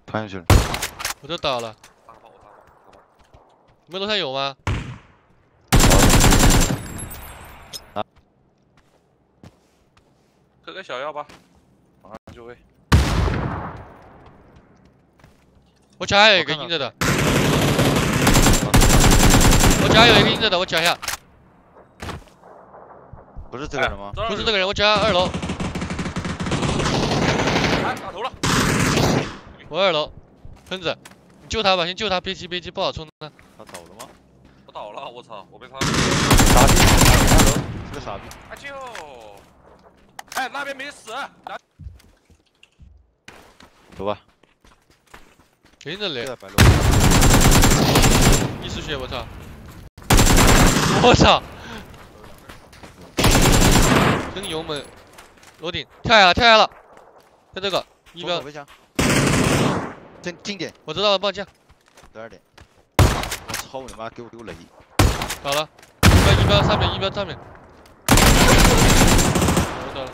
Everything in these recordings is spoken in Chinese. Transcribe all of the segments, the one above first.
穿下去了。 我都倒了。你们楼上有吗？ 啊。喝个小药吧，马上就会。 我脚下有一个阴着的。我脚下有一个阴着的，我脚下。 不是这个人吗？ 不是这个人，我脚下2楼。 哎，打头了。 我2楼，喷子，你救他吧，先救他，别急别急，不好冲他。 他倒了吗？ 我倒了，我操，我被他。 傻逼，2楼是个傻逼。 阿舅，哎，那边没死。 走吧。 谁的雷？ 在白楼。 1丝血，我操！我操！真油猛！楼顶跳下来了，跳下来了，在这个1标。 围墙。近点。 我知道了，报价。 12点。我操你妈！给我雷！ 倒了，1标上面，1标上面。我倒了。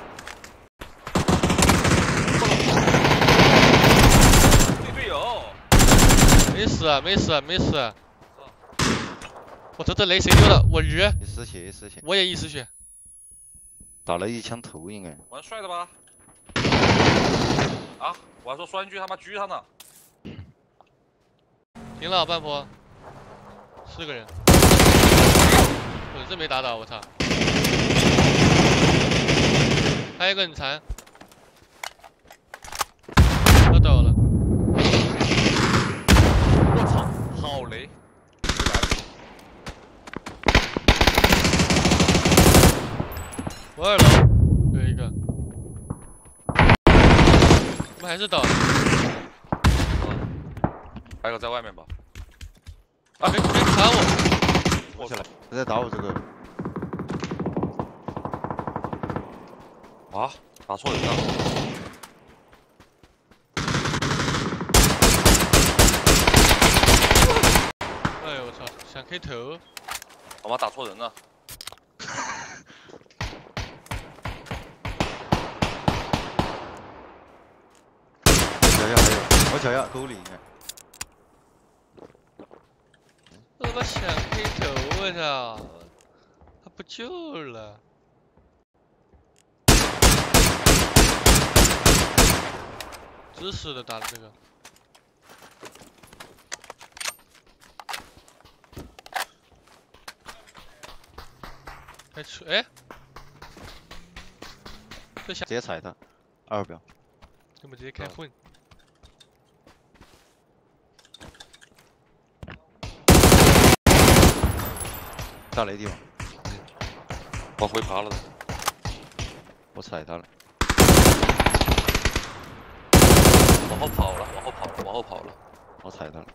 对队友。 没死啊，没死啊，没死啊！我操，这雷谁丢的？我日！1 丝血，1丝血。 我也1丝血。 打了1枪头应该。 玩帅的吧？啊！我还说酸狙他妈狙他呢。 停了，半坡。4个人。我真没打倒，我操！还有一个很残。他倒了。 我操，好雷！ 我2楼有一个。我们还是倒了。 还有个在外面吧。 啊！别砍我！ 我起来，他在打我这个。 啊！打错人了。 哎呦我操！想开头。 他妈打错人了。 脚下还有，我脚下沟里应该。 我他妈想开头，我操！他不救了。知识的打的这个。还出哎？这下直接踩他，2标。 根本直接开混。 大雷地方。 往回爬了。 我踩他了。 往后跑了，往后跑了，往后跑了。 我踩他了。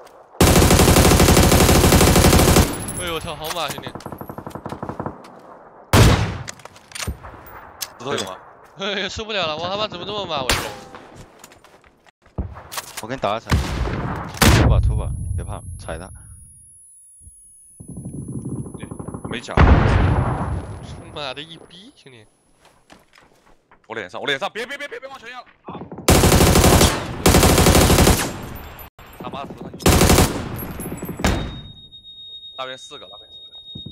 哎呦我操，好马兄弟！ 石头有吗？ 哎呀，受不了了，我他妈怎么这么马？我操！ 我给你打个踩。突吧，别怕，踩他。 对，没甲。 妈的一逼，兄弟！ 我脸上，别往前压了！啊！他妈的头上那边4个，那边4个。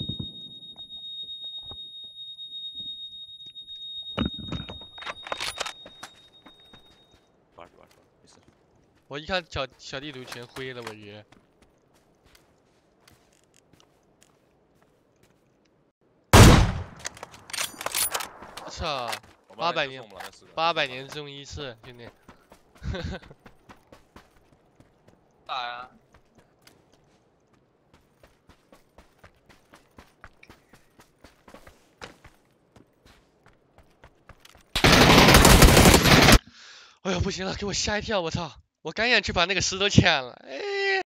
玩，没事。 我一看小地图全灰了，我爷！我操！800年中一次，兄弟。 打呀！ 哎呦不行了，给我吓一跳！我操！我刚想去把那个石头抢了，哎